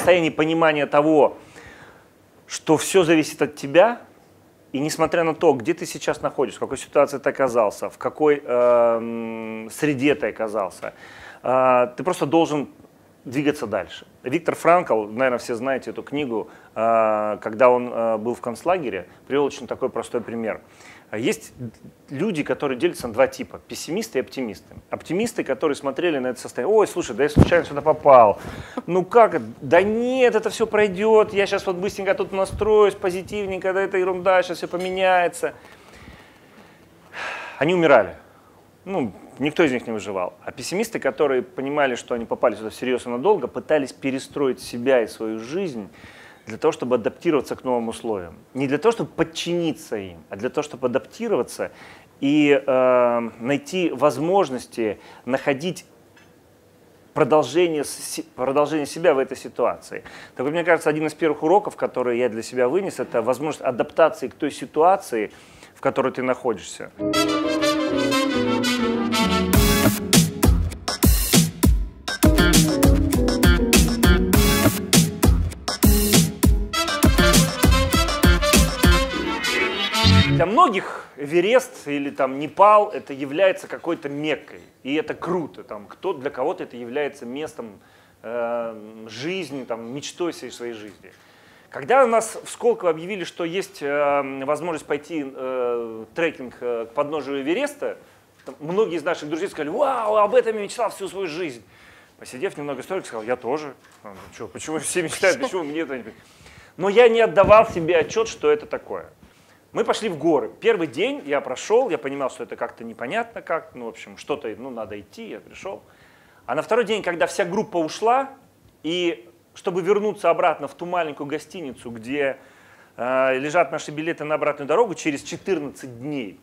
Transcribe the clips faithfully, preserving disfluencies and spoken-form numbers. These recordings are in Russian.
состоянии понимания того, что все зависит от тебя, и несмотря на то, где ты сейчас находишься, в какой ситуации ты оказался, в какой э, среде ты оказался, э, ты просто должен двигаться дальше. Виктор Франкл, наверное, все знаете эту книгу, э, когда он э, был в концлагере, привел очень такой простой пример. Есть люди, которые делятся на два типа – пессимисты и оптимисты. Оптимисты, которые смотрели на это состояние: ой, слушай, да я случайно сюда попал, ну как это? Да нет, это все пройдет, я сейчас вот быстренько тут настроюсь, позитивненько, да это ерунда, сейчас все поменяется. Они умирали. Ну, никто из них не выживал. А пессимисты, которые понимали, что они попали сюда всерьез и надолго, пытались перестроить себя и свою жизнь для того, чтобы адаптироваться к новым условиям. Не для того, чтобы подчиниться им, а для того, чтобы адаптироваться и э, найти возможности находить продолжение, продолжение себя в этой ситуации. Так вот, мне кажется, один из первых уроков, которые я для себя вынес, это возможность адаптации к той ситуации, в которой ты находишься. Для многих Эверест или там Непал это является какой-то Меккой, и это круто. Там, кто, для кого-то это является местом э, жизни, там, мечтой всей своей жизни. Когда у нас в Сколково объявили, что есть э, возможность пойти э, трекинг э, к подножию Эвереста, там, многие из наших друзей сказали: вау, об этом я мечтал всю свою жизнь. Посидев немного столько, сказал: я тоже. А, ну, что, почему все мечтают, почему мне это не... Но я не отдавал себе отчет, что это такое. Мы пошли в горы. Первый день я прошел, я понимал, что это как-то непонятно как, ну, в общем, что-то, ну, надо идти, я пришел. А на второй день, когда вся группа ушла, и чтобы вернуться обратно в ту маленькую гостиницу, где э, лежат наши билеты на обратную дорогу, через четырнадцать дней,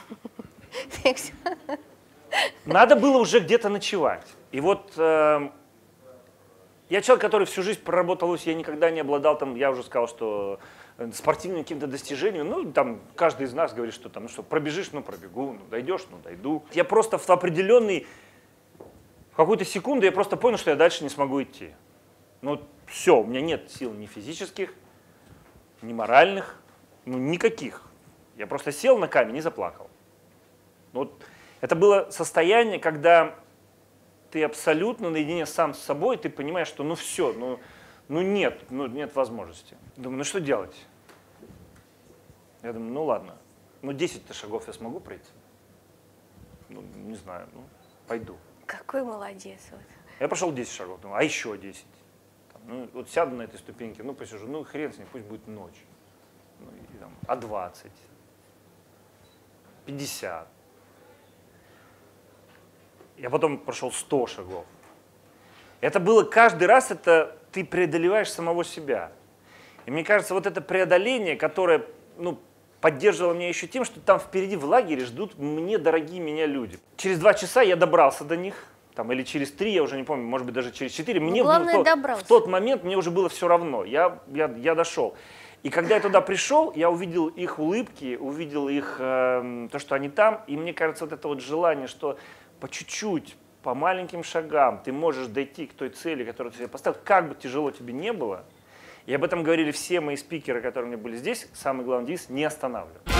надо было уже где-то ночевать. И вот э, я человек, который всю жизнь проработал, я никогда не обладал, там, я уже сказал, что спортивным каким-то достижением, ну, там, каждый из нас говорит, что там, ну что, пробежишь, ну, пробегу, ну, дойдешь, ну, дойду. Я просто в определенный, в какую-то секунду я просто понял, что я дальше не смогу идти. Ну, все, у меня нет сил ни физических, ни моральных, ну, никаких. Я просто сел на камень и заплакал. Вот это было состояние, когда ты абсолютно наедине сам с собой, ты понимаешь, что ну все, ну, ну нет, ну нет возможности. Думаю, ну что делать? Я думаю, ну ладно, ну десять-то шагов я смогу пройти? Ну, не знаю, ну пойду. Какой молодец. Вот. Я прошел десять шагов, думаю, а еще десять. Там, ну, вот сяду на этой ступеньке, ну посижу, ну хрен с ним, пусть будет ночь. Ну, и, там, а двадцать, пятьдесят. Я потом прошел сто шагов. Это было каждый раз, это ты преодолеваешь самого себя. И мне кажется, вот это преодоление, которое, ну, поддерживало меня еще тем, что там впереди в лагере ждут мне дорогие меня люди. Через два часа я добрался до них, там, или через три, я уже не помню, может быть, даже через четыре. Мне главное, в, тот, добрался. в тот момент мне уже было все равно, я, я, я дошел. И когда я туда пришел, я увидел их улыбки, увидел их, э, то, что они там, и мне кажется, вот это вот желание, что по чуть-чуть, по маленьким шагам ты можешь дойти к той цели, которую ты себе поставил, как бы тяжело тебе не было. И об этом говорили все мои спикеры, которые у меня были здесь. Самый главный девиз – не останавливаться.